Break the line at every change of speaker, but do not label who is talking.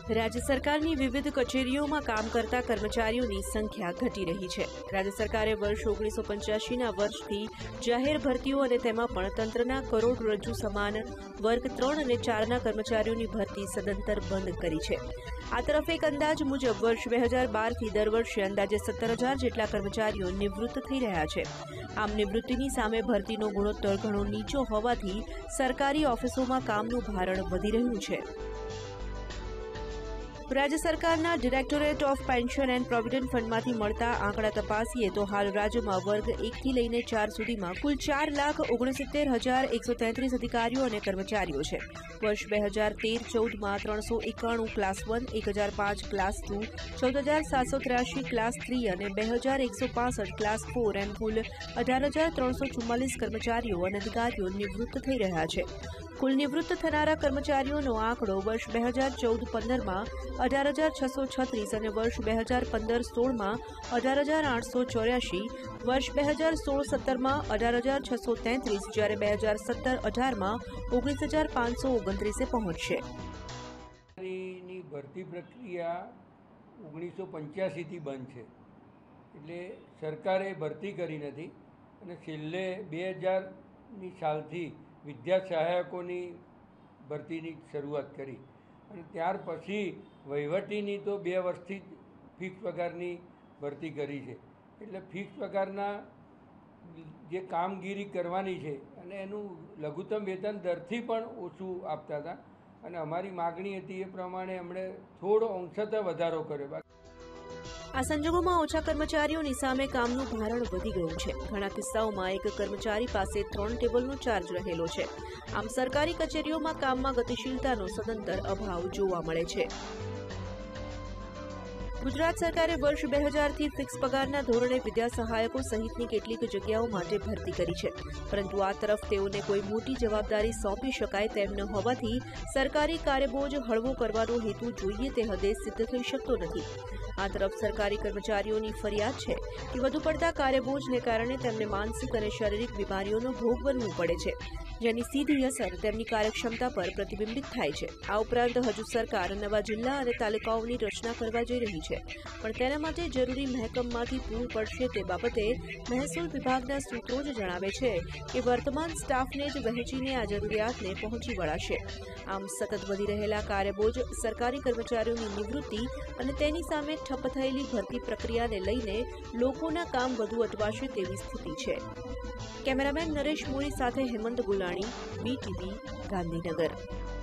राज्य सरकारनी विविध कचेरीओमां काम करता कर्मचारीओनी संख्या घटी रही है। राज्य सरकारे वर्ष 1985 वर्षथी जाहेर भरतीओ अने तेमां पण तंत्रना करोड़रज्जु समान वर्ग 3 અને 4 कर्मचारीओनी भरती सदंतर बंद करी है। आ तरफ एक अंदाज मुजब वर्ष 2012 थी दर वर्षे अंदाजे 17,000 जेटला कर्मचारीओ निवृत्त थई रह्या छे। आम निवृत्तिनी सामे भरतीनो गुणोत्तर घणो नीचो होवाथी सरकारी ऑफिसोमां कामनुं भारण वधी रह्युं छे। राज्य सरकारना directorate of pension and provident फंडमांथी मळता आंकड़ा तपासीए तो हाल राज्यमां वर्ग 1 थी लईने 4 सुधीमां कुल 4,69,133 अधिकारीओ अने कर्मचारीओ छे। वर्ष 2013-14 में 391 क्लास 1, 1005 क्लास 2, 14,783 क्लास 3 और 2,165 क्लास 4 एम कुल 18,344 कर्मचारीओ और अधिकारीओ निवृत्त थई रह्या छे। कुल निवृत्त थनारा कर्मचारीओनो आंकड़ो वर्ष 2014-15 में 18,636 और वर्ष 2015-16 में 18,884, वर्ष 2016-17 में 18,633 જ્યારે 2017-18 में 19,529 पहुंचશે।
भर्ती प्रक्रिया 1985 थी बंद है, એટલે સરકારે ભરતી કરી નથી અને છેલ્લે 2000 સાલથી વિદ્યા સહાયકોની ભરતીની શરૂઆત કરી અને ત્યાર પછી વહીવટીની તો 2 વર્ષથી ફિક્સ પગારની ભરતી કરી છે। એટલે ફિક્સ પગારના જે કામગીરી કરવાની છે અને એનું લઘુત્તમ વેતન દરથી પણ ઓછું આપતા હતા અને અમારી માગણી હતી એ પ્રમાણે એમણે થોડો અંશતઃ વધારો કર્યો।
आ संजोगों में ओछा कर्मचारीओनी सामे कामनुं भारण वधी गयुं छे। घणा किस्साओमां एक कर्मचारी पासे 3 टेबलनो चार्ज रहेलो छे। आम सरकारी कचेरीओमां काममां गतिशीलतानो सदंतर अभाव जोवा मळे छे। गुजरात सरकारे वर्ष 2000 थी फिक्स पगारना धोरणे विद्या सहायको सहितनी केटलीक जग्याओ माटे भरती करी छे, परंतु आ तरफ तेओने कोई मोटी जवाबदारी सौंपी शकाय तेम न होवाथी सरकारी कार्यबोझ हळवो करवानो हेतु जोईए ते हदे सिद्ध थई शकतो नथी। आ तरफ सरकारी कर्मचारीओनी फरियाद छे कि वधु पड़ता कार्यबोझने कारणे तेमने मानसिक अने शारीरिक बीमारीओनो भोग बनवू पड़े छे, जेनी सीधी असर तेमनी कार्यक्षमता पर प्रतिबिंबित थाय छे। आ उपरांत हजू सरकार नवा जिल्ला अने तालुकाओनी रचना करवा जई रही छे, पण तेना माटे जरूरी महकममांथी पूर्ण पड़शे ते बाबते महसूल विभागना सूत्रो ज जणावे छे कि वर्तमान स्टाफने ज वहेंचीने आ जरूरियातने पहोंची वळाशे। आम सतत वधी रहेला कार्यबोझ, सरकारी कर्मचारीओनी निवृत्ति अने तेनी सामे ठप थयेली भरती प्रक्रियाने लईने लोकोना काम वधु अटवाशे तेवी स्थिति छे। कैमरामेन नरेश मोरी साथे हेमंत गुलाणी, BTV, गांधीनगर।